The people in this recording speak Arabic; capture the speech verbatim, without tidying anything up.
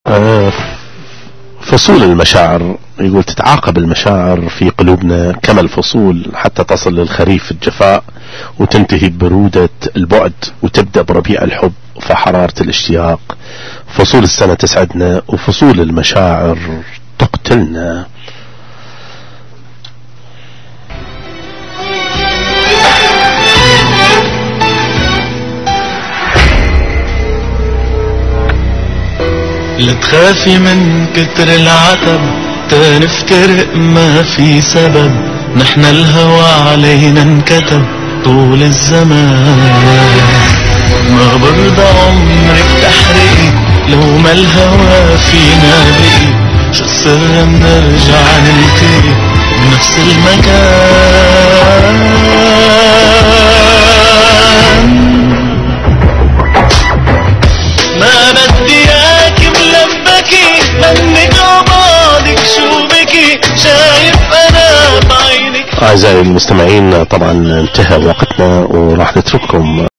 آه فصول المشاعر، يقول تتعاقب المشاعر في قلوبنا كما الفصول حتى تصل للخريف الجفاء وتنتهي ببرودة البعد وتبدأ بربيع الحب فحرارة الاشتياق. فصول السنة تسعدنا وفصول المشاعر تقتلنا. لا تخافي من كتر العتب تنفترق ما في سبب، نحن الهوى علينا انكتب طول الزمان. ما برضى عمرك تحرقي لو ما الهوى فينا بقي، شو السر منرجع نلتقي بنفس المكان. ما بدي اياكي ملبكي منك عبادك شو بكي، شايف انا بعينك. أعزائي المستمعين طبعا انتهى وقتنا وراح نترككم